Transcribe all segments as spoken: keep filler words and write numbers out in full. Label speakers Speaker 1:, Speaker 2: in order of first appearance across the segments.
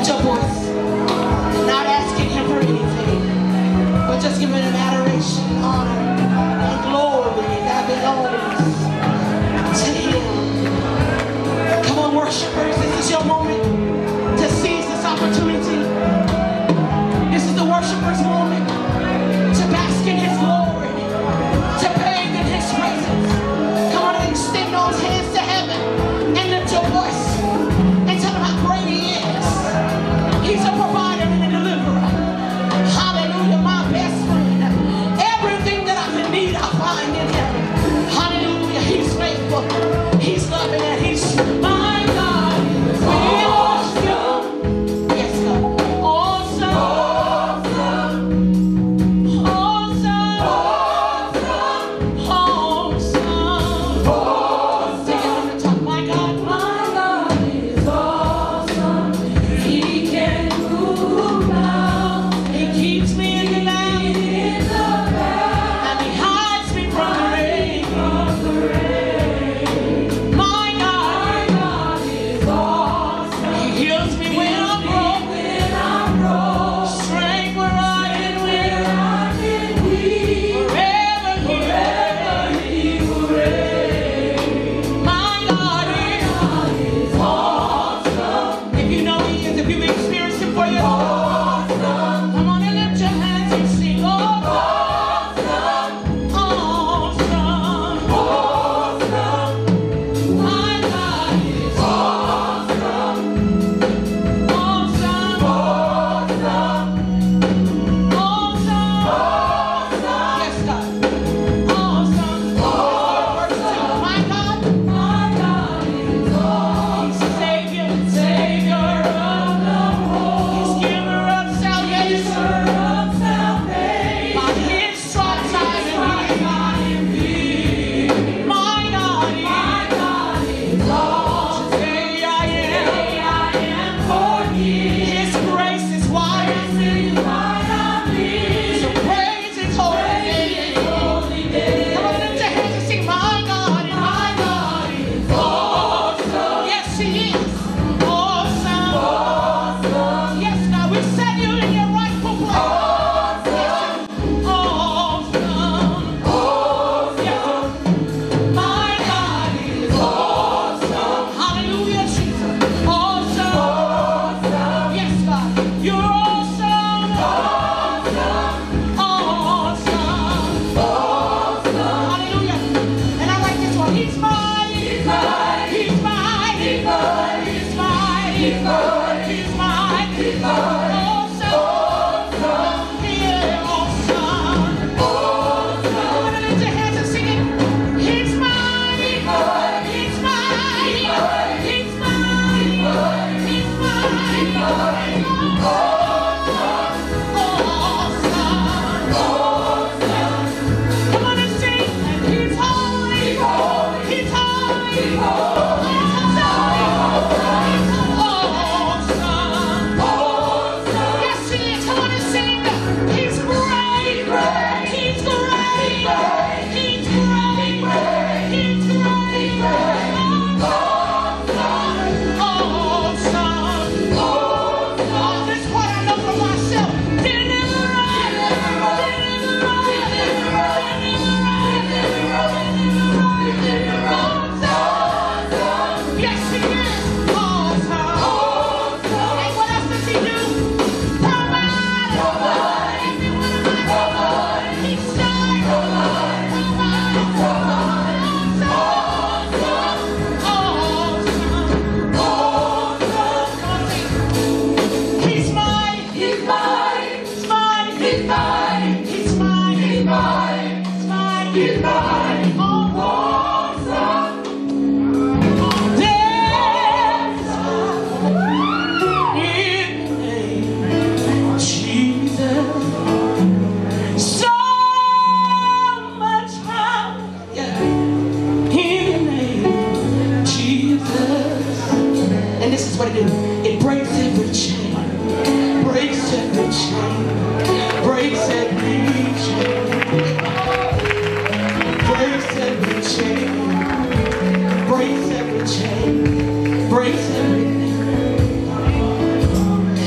Speaker 1: Lift your voice. Not asking him for anything, but just giving him adoration, honor, and glory that belongs to him. Come on, worshipers, this is your moment to seize this opportunity. This is the worshipers' moment to bask in his glory, to bathe in his presence. Come on and extend those hands to heaven and lift your voice and tell him how great he is. He's a provider and a deliverer. Hallelujah, my best friend. Everything that I can need, I find in him. Hallelujah, he's faithful, he's loving, and he's my God. We awesome. Yes, God. Awesome. Awesome. Awesome. Awesome. Take it from the top. My God. My God is awesome. He can move mountains. He keeps me in the valley. And he hides me from the rain. My God. is awesome. He heals me when I'm broke. Strength where I am weak. Forever he will reign. My God is awesome. If you know he is, if you've experienced him for yourself, come on and lift your hands and sing. Awesome. Awesome. Awesome. My God is awesome. Awesome. Awesome. Awesome. Yes, God. Awesome. Verse two. My God. My God is awesome. He's Savior. Savior of the world. He's giver of salvation. By his stripes I am healed. My God is awesome. Today I am forgiven. His grace is wide and free. So praise his holy name. Come on, lift your hands and sing. My God, and my God is awesome. Yes, he is awesome. Yes, God, we set you in your rightful place. Awesome. Yes, my God is awesome. Hallelujah, Jesus. Awesome. Yes, God, you're awesome. Awesome. Hallelujah. And I like this one. He's mighty. He's mighty. He's mighty. He's mighty. He's mighty. He's mighty. Awesome. Yeah, awesome. Come on and lift your hands and sing it. He's mighty. He's mighty. He's mighty. He's mighty. Awesome. Come on and sing. He's holy. He's holy. He's awesome. Yes, he is. Come on and sing. He's great. He's great. He's great. He's great. Awesome. Oh, this part I know for myself. Deliverer. Deliverer. Yes, he is. Awesome. And what else does he do? Provide. Every one of my needs. He starts. Provide. Awesome. Awesome. Come on, sing. He's mine. He's mine. He's mine. He's mine. He's mine. He's mine. He's mine. He's mine. Awesome. There's in the name of Jesus so much power. Yeah. In the name of Jesus. And this is what it do. It breaks every chain. Breaks every chain. Breaks every chain. Breaks every chain. Breaks every chain. Breaks everything.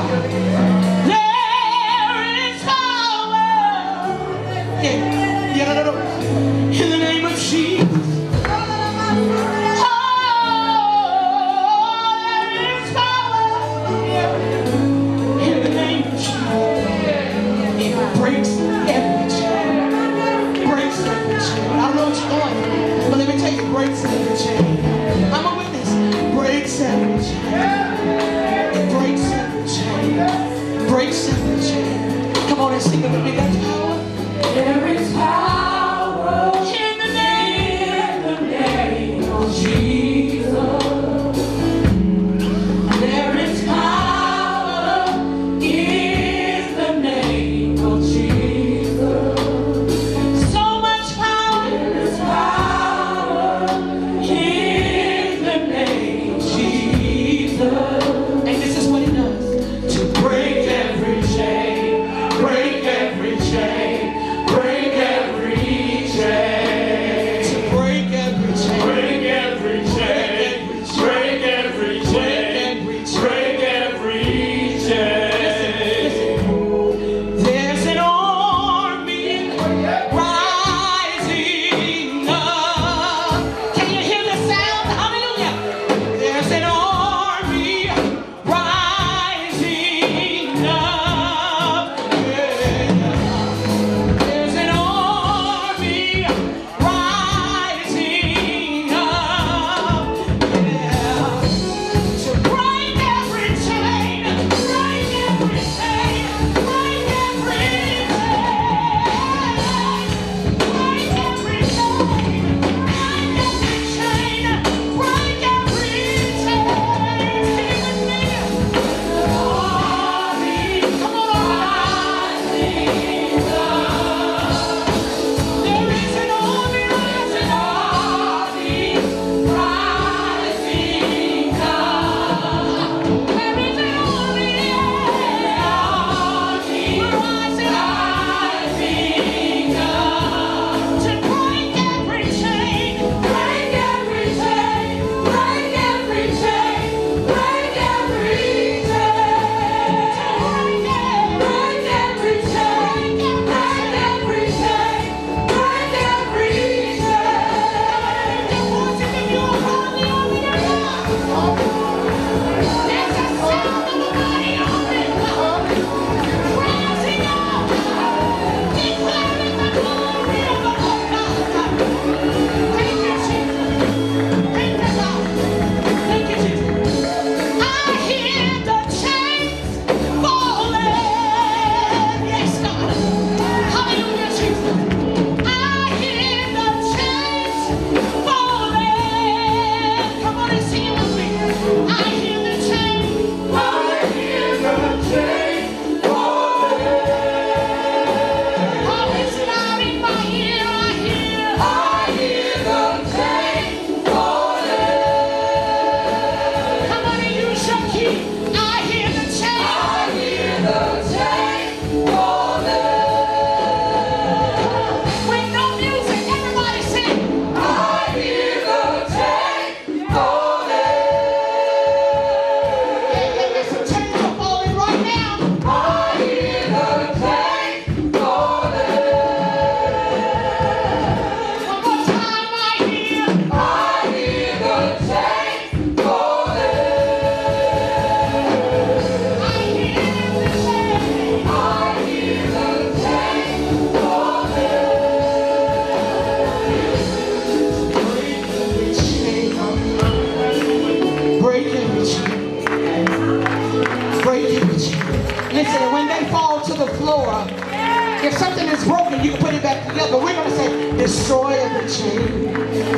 Speaker 1: Listen, when they fall to the floor, if something is broken, you can put it back together. We're going to say, destroy every chain.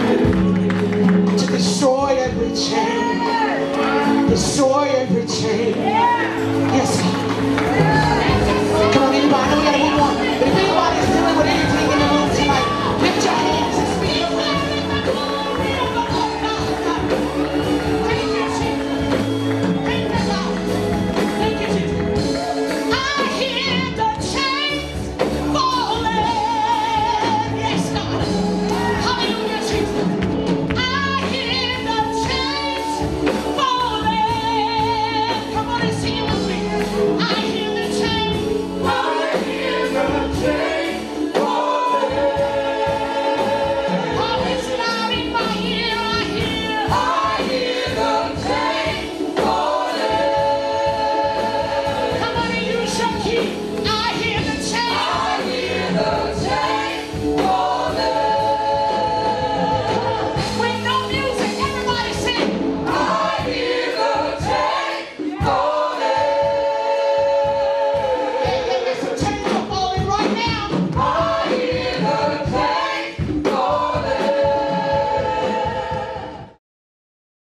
Speaker 1: To destroy every chain. Destroy every chain. Yes, God.